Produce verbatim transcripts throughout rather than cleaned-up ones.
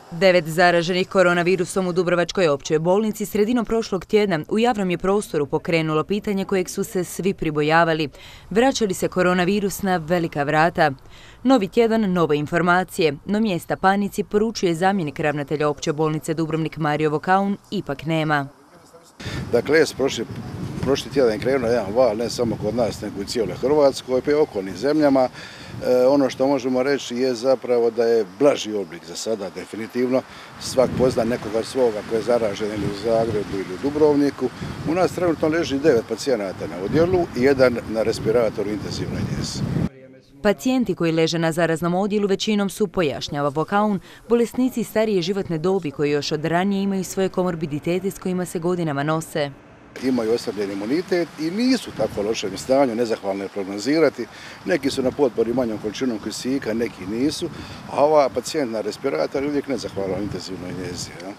Devet zaraženih koronavirusom u Dubrovačkoj općoj bolnici sredinom prošlog tjedna u javnom je prostoru pokrenulo pitanje kojeg su se svi pribojavali. Vraća li se koronavirus na velika vrata? Novi tjedan, nove informacije, no mjesta panici poručuje zamjenik ravnatelja opće bolnice Dubrovnik Mario Vokaun, ipak nema. Dakle, prošli, prošli tjedan je krenuo jedan val, ne samo kod nas, nego i cijeloj Hrvatskoj, pa i okolnim zemljama. E, ono što možemo reći je zapravo da je blaži oblik za sada, definitivno. Svak pozna nekoga svoga koji je zaražen ili u Zagrebu ili u Dubrovniku. U nas trenutno leži devet pacijenata na odjelu i jedan na respiratoru intenzivnoj njezi. Pacijenti koji leže na zaraznom odjelu većinom su, pojašnjava Vokaun, bolesnici starije životne dobi koji još od ranije imaju svoje komorbiditete s kojima se godinama nose. Imaju oslabljen imunitet i nisu tako lošem stanju, nezahvalno je prognozirati. Neki su na potpori manjom količinom kisika, neki nisu, a ova pacijent na respiratoru je uvijek nezahvalna intenzivnoj njezi. Ja?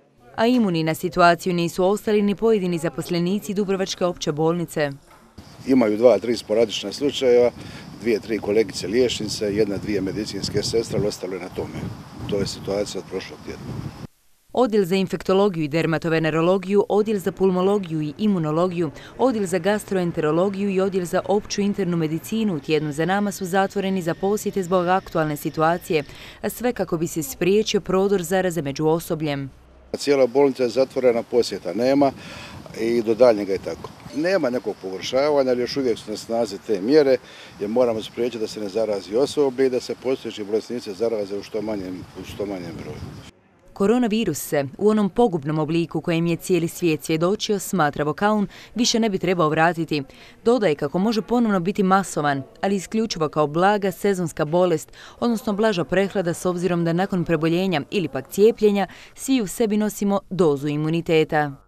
A imuni na situaciju nisu ostali ni pojedini zaposlenici Dubrovačke opće bolnice. Imaju dva, tri sporadična slučajeva, dvije, tri kolegice liječnice, jedna, dvije medicinske sestre, ali ostalo je na tome. To je situacija od prošlog tjedna. Odjel za infektologiju i dermatovenerologiju, odjel za pulmologiju i imunologiju, odjel za gastroenterologiju i odjel za opću internu medicinu u tjednu za nama su zatvoreni za posjete zbog aktualne situacije, a sve kako bi se spriječio prodor zaraze među osobljem. Cijela bolnica je zatvorena, posjeta nema i do daljnjega je tako. Nema nekog pogoršavanja, ali još uvijek su na snazi te mjere jer moramo spriječiti da se ne zarazi osoblje i da se postojeći bolesnici zaraze u što manjem, u što manjem broju. Koronavirus se, u onom pogubnom obliku kojem je cijeli svijet svjedočio, smatra Vokaun, više ne bi trebao vratiti. Dodaje kako može ponovno biti masovan, ali isključivo kao blaga sezonska bolest, odnosno blaža prehlada s obzirom da nakon preboljenja ili pak cijepljenja svi u sebi nosimo dozu imuniteta.